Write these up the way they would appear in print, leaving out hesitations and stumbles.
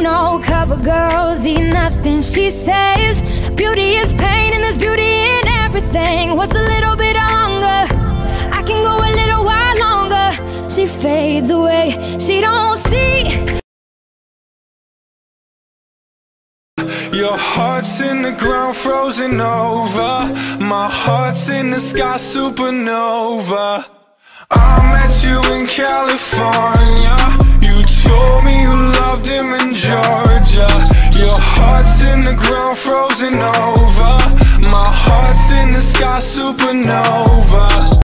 know, cover girls eat nothing. She says beauty is pain and there's beauty in everything. What's a little bit of hunger? I can go a little while longer. She fades away, she don't see. Your heart's in the ground, frozen over. My heart's in the sky, supernova. I met you in California. You told me you loved him in Georgia. Your heart's in the ground, frozen over. My heart's in the sky, supernova.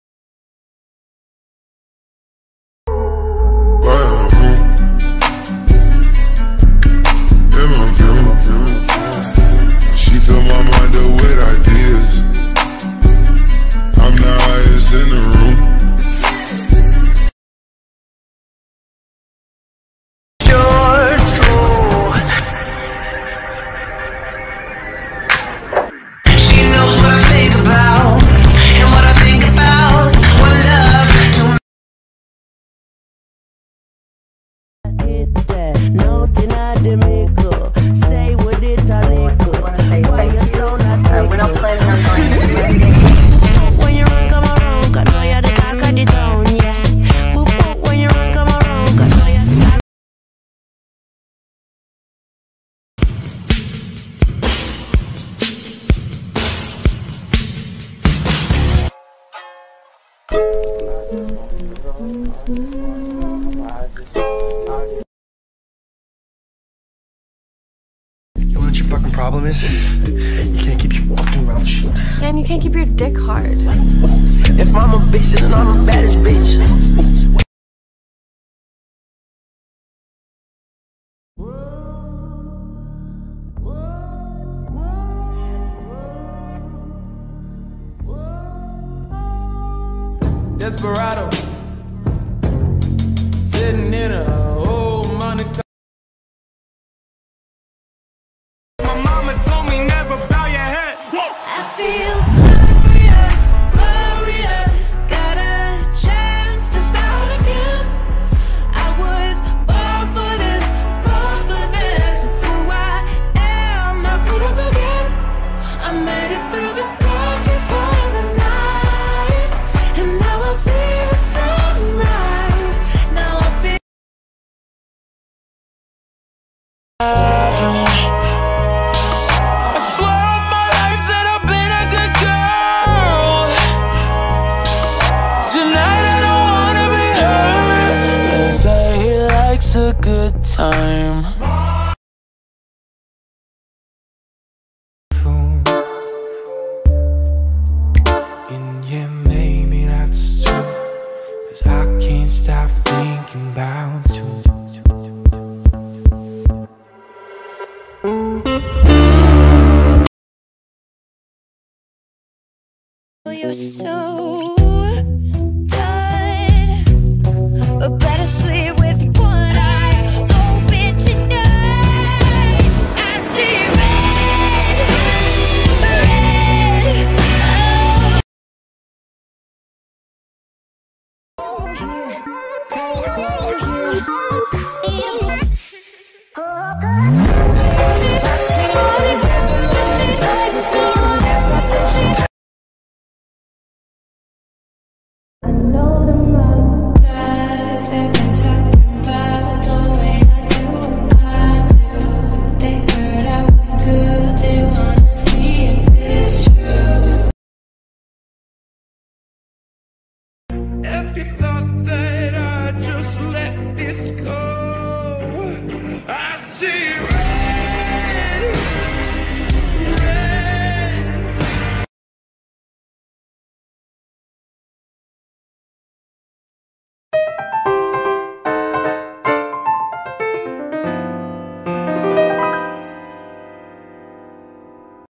She fill my mind up with ideas. I'm the highest in the room. You're true. She knows what I think about and what I think about. What love to no deny make stay with it, why you so not we're not planning on going when you run, come around, I know you're the cock of the town, yeah. When you run, come around, I know you're the cock. You know what your fucking problem is? You can't keep your fucking mouth shut. Yeah, and you can't keep your dick hard. If I'm a bitch, then I'm the baddest bitch. Desperado, sitting in a old Monaco. My mama told me never bow your head. I feel glorious, glorious. Got a chance to start again. I was born for this, born for this. It's who I am, how could I forget? I made it through the darkest part of the night, and now I see the sunrise. Now I feel I swear on my life that I've been a good girl. Tonight I don't wanna be hurt. They say he likes a good time. And yeah, maybe that's true, 'cause I can't stop thinking about you. you're so